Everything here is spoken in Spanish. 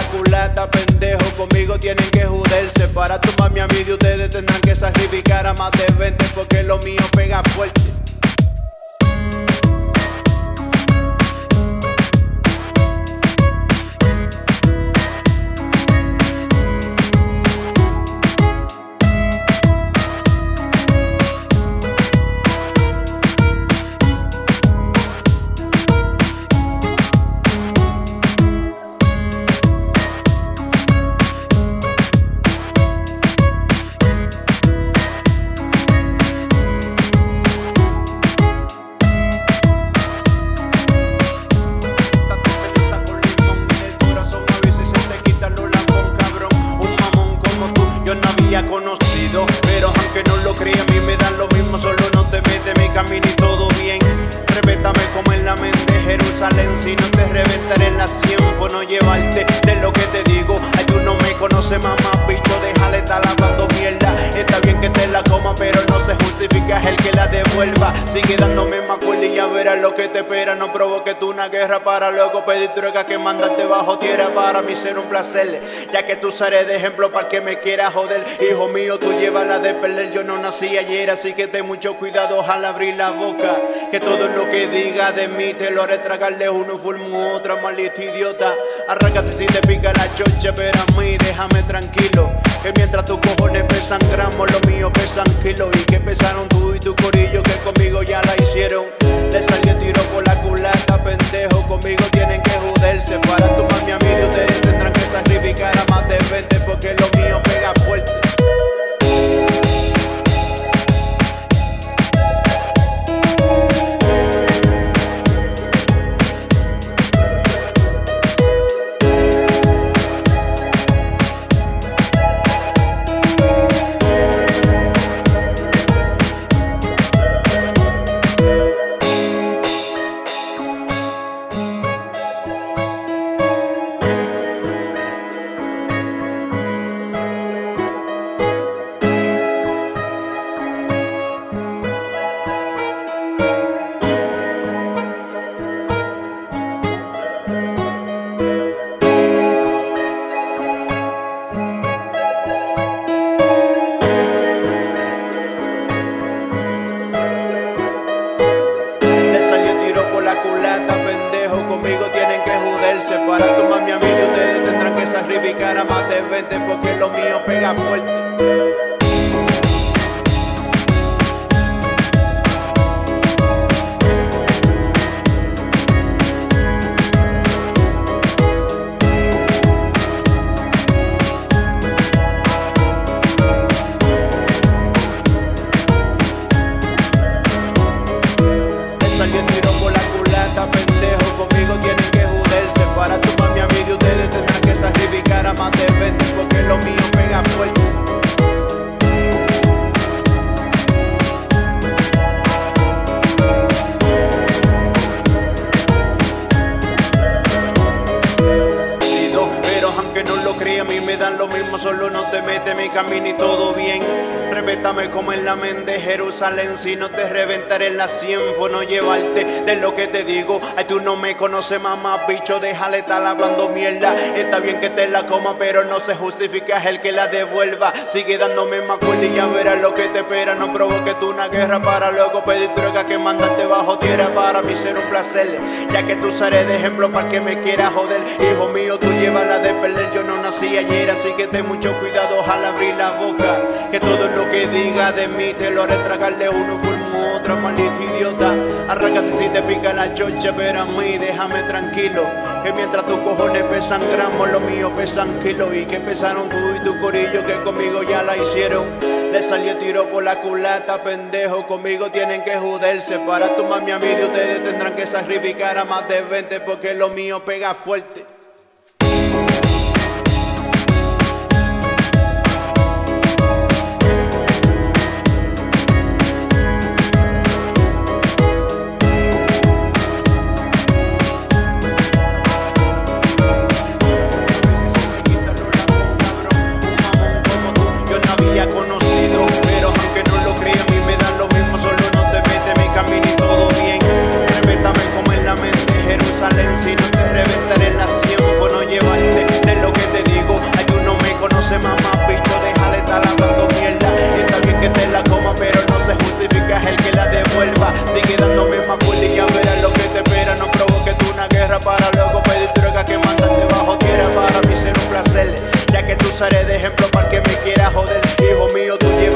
culata, pendejo, conmigo tienen que joderse. Para tu mami a mí de ustedes tendrán que sacrificar a más de 20 porque lo mío pega fuerte. Conocido, pero aunque no lo creas, a mí me dan lo mismo, solo no te metes mi camino y todo bien. Respétame como en la mente Jerusalén, si no te reventaré en la 100 por no llevarte de lo que te digo. Ay, tú no me conoces, mamá, bicho, déjale estar lavando mierda. Está bien que te la coma, pero no se justifica el que la devuelva. Sigue dándome más cuerda y ya verás lo que te espera. No provoques tú una guerra para luego pedir trueca que mandarte bajo tierra. Para mí será un placer, ya que tú seré de ejemplo para el que me quiera joder. Hijo mío, tú llevas la de perder, yo no nací ayer, así que ten mucho cuidado al abrir la boca. Que todo lo que diga de mí te lo haré tragarle uno fulmo otra, maldito idiota. Arráncate si te pica la chocha, pero a mí déjame tranquilo. Que mientras tus cojones pesan gramos, los míos pesan kilos. Y que pesaron tú y tu corillo, que conmigo ya la hicieron. Le salió tiro por la culata, pendejo, conmigo tienen que joderse. Para tu mami a mí de ustedes tendrán que sacrificar a más de 20 porque lo mío pega fuerte. Conmigo tienen que joderse. Para tu mami a mí de ustedes tendrán que sacrificar a más de 20 porque lo mío pega fuerte. Más de 20 porque lo mío pega fuerte. Pero aunque no lo creas, a mí me dan lo mismo, solo no te metes mi camino y todo bien. Respétame como en la mente Jerusalén, si no te reventaré en la 100 por no llevarte de lo que te digo. Ay, tú no me conoces, mamá, bicho, déjale estar hablando mierda. Está bien que te la coma, pero no se justifica el que la devuelva. Sigue dándome más cuerda y ya verás lo que te espera. No provoques tú una guerra para luego pedir trueca que mandarte bajo tierra. Para mí será un placer, ya que tú seré de ejemplo para el que me quiera joder. Hijo mío, tú llevas la de perder, yo no nací ayer, así que ten mucho cuidado al abrir la boca. Que todo lo que diga de mí te lo haré tragarle uno fulmo otra, maldito idiota. Arráncate si te pica la chocha, pero a mí déjame tranquilo. Que mientras tus cojones pesan gramos, los míos pesan kilos. Y que pesaron tú y tu corillo, que conmigo ya la hicieron. Le salió tiro por la culata, pendejo, conmigo tienen que joderse. Para tu mami a mí de ustedes tendrán que sacrificar a más de 20 porque lo mío pega fuerte. Conocido, pero aunque no lo creas, a mí me dan lo mismo, solo no te metes mi camino y todo bien. Respétame como en la mente Jerusalén, si no te reventaré en la 100 por no llevarte de lo que Entonces mamá picho, déjale estar hablando mierda. Está bien que te la coma, pero no se justifica el que la devuelva. Sigue dándome más full y ya verás lo que te espera. No provoques tú una guerra para luego pedir droga que mandarte bajo tierra. Para mí será un placer, ya que tú seré de ejemplo para que me quieras joder. Hijo mío, tú